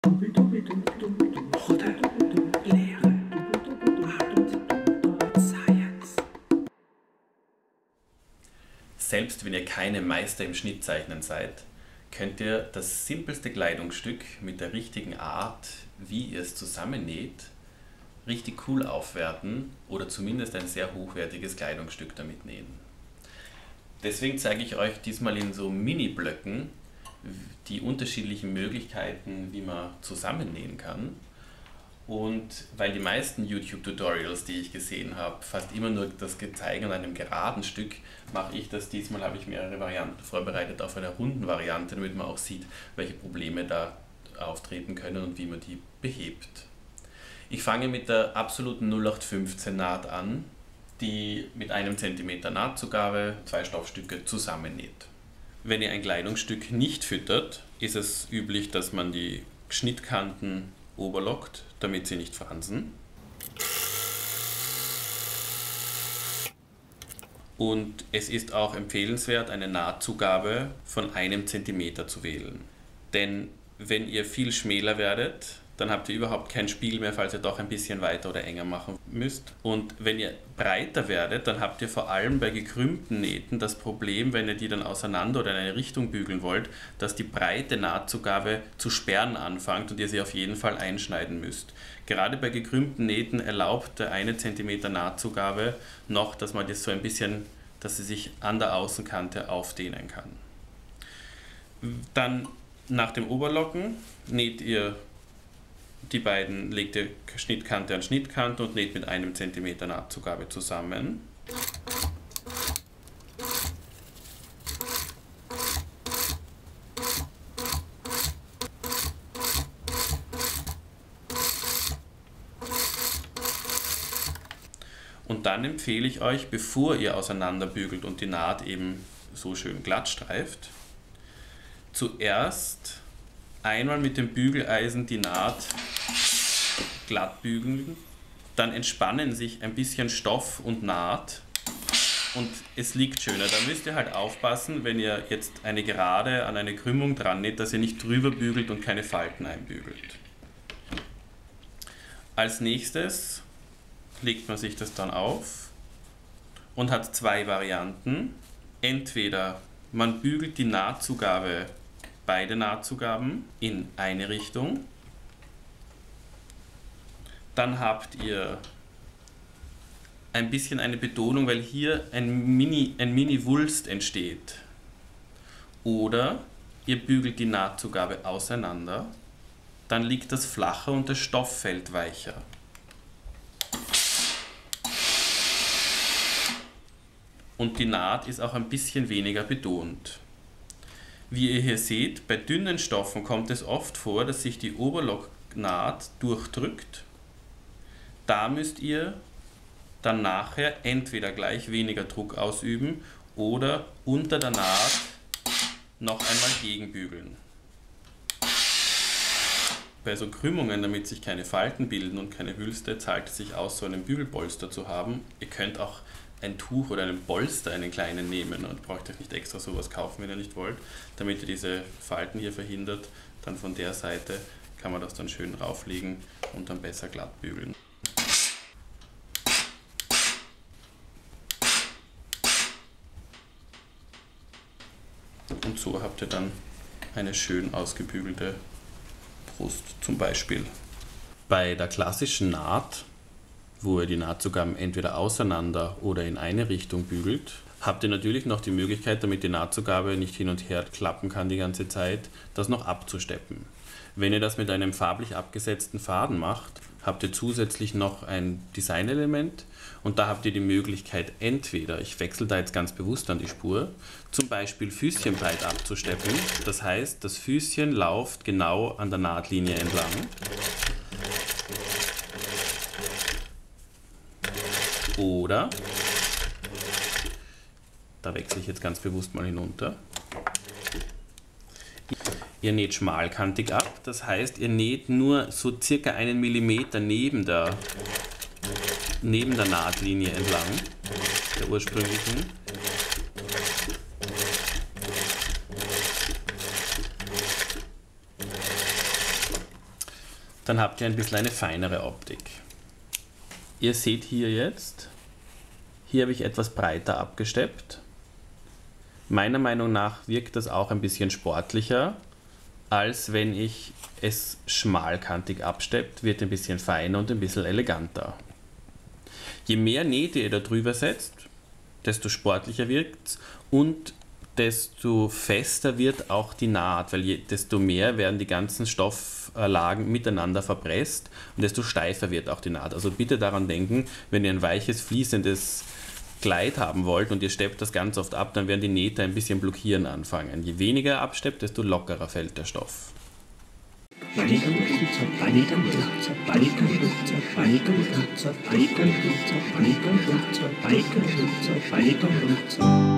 Mode, Lehre, Art, Science. Selbst wenn ihr keine Meister im Schnittzeichnen seid, könnt ihr das simpelste Kleidungsstück mit der richtigen Art, wie ihr es zusammennäht, richtig cool aufwerten oder zumindest ein sehr hochwertiges Kleidungsstück damit nähen. Deswegen zeige ich euch diesmal in so Mini-Blöcken die unterschiedlichen Möglichkeiten, wie man zusammennähen kann. Und weil die meisten YouTube-Tutorials, die ich gesehen habe, fast immer nur das Gezeige an einem geraden Stück, mache ich das. Diesmal habe ich mehrere Varianten vorbereitet auf einer runden Variante, damit man auch sieht, welche Probleme da auftreten können und wie man die behebt. Ich fange mit der absoluten 0815 Naht an, die mit 1 cm Nahtzugabe 2 Stoffstücke zusammennäht. Wenn ihr ein Kleidungsstück nicht füttert, ist es üblich, dass man die Schnittkanten oberlockt, damit sie nicht fransen. Und es ist auch empfehlenswert, eine Nahtzugabe von 1 cm zu wählen. Denn wenn ihr viel schmäler werdet, dann habt ihr überhaupt kein Spiel mehr, falls ihr doch ein bisschen weiter oder enger machen müsst. Und wenn ihr breiter werdet, dann habt ihr vor allem bei gekrümmten Nähten das Problem, wenn ihr die dann auseinander oder in eine Richtung bügeln wollt, dass die breite Nahtzugabe zu sperren anfängt und ihr sie auf jeden Fall einschneiden müsst. Gerade bei gekrümmten Nähten erlaubt der 1 cm Nahtzugabe noch, dass man das so ein bisschen, dass sie sich an der Außenkante aufdehnen kann. Dann nach dem Oberlocken näht ihr die beiden, legt ihr Schnittkante an Schnittkante und näht mit 1 cm Nahtzugabe zusammen. Und dann empfehle ich euch, bevor ihr auseinanderbügelt und die Naht eben so schön glatt streift, zuerst einmal mit dem Bügeleisen die Naht glatt bügeln, dann entspannen sich ein bisschen Stoff und Naht und es liegt schöner. Da müsst ihr halt aufpassen, wenn ihr jetzt eine Gerade an eine Krümmung dran näht, dass ihr nicht drüber bügelt und keine Falten einbügelt. Als nächstes legt man sich das dann auf und hat 2 Varianten. Entweder man bügelt die Nahtzugabe, beide Nahtzugaben in eine Richtung. Dann habt ihr ein bisschen eine Betonung, weil hier ein Mini-Wulst entsteht. Oder ihr bügelt die Nahtzugabe auseinander, dann liegt das flacher und das Stofffeld weicher. Und die Naht ist auch ein bisschen weniger betont. Wie ihr hier seht, bei dünnen Stoffen kommt es oft vor, dass sich die Oberlocknaht durchdrückt. Da müsst ihr dann nachher entweder gleich weniger Druck ausüben oder unter der Naht noch einmal gegenbügeln. Bei so Krümmungen, damit sich keine Falten bilden und keine Wülste, zahlt es sich aus, so einen Bügelpolster zu haben. Ihr könnt auch ein Tuch oder einen Polster, einen kleinen, nehmen und braucht euch nicht extra sowas kaufen, wenn ihr nicht wollt, damit ihr diese Falten hier verhindert. Dann von der Seite kann man das dann schön rauflegen und dann besser glatt bügeln. Und so habt ihr dann eine schön ausgebügelte Brust zum Beispiel. Bei der klassischen Naht, wo ihr die Nahtzugaben entweder auseinander oder in eine Richtung bügelt, habt ihr natürlich noch die Möglichkeit, damit die Nahtzugabe nicht hin und her klappen kann die ganze Zeit, das noch abzusteppen. Wenn ihr das mit einem farblich abgesetzten Faden macht, habt ihr zusätzlich noch ein Designelement und da habt ihr die Möglichkeit, entweder, ich wechsle da jetzt ganz bewusst an die Spur, zum Beispiel Füßchenbreit abzusteppen. Das heißt, das Füßchen läuft genau an der Nahtlinie entlang. Oder, da wechsle ich jetzt ganz bewusst mal hinunter, ihr näht schmalkantig ab, das heißt, ihr näht nur so circa 1 mm neben der Nahtlinie entlang, der ursprünglichen. dann habt ihr ein bisschen eine feinere Optik. Ihr seht hier jetzt, hier habe ich etwas breiter abgesteppt. Meiner Meinung nach wirkt das auch ein bisschen sportlicher, als wenn ich es schmalkantig absteppt, wird ein bisschen feiner und ein bisschen eleganter. Je mehr Nähte ihr da drüber setzt, desto sportlicher wirkt es und desto fester wird auch die Naht, weil desto mehr werden die ganzen Stofflagen miteinander verpresst und desto steifer wird auch die Naht. Also bitte daran denken, wenn ihr ein weiches, fließendes Kleid haben wollt und ihr steppt das ganz oft ab, dann werden die Nähte ein bisschen blockieren anfangen. Je weniger ihr absteppt, desto lockerer fällt der Stoff. Balkenschutzer,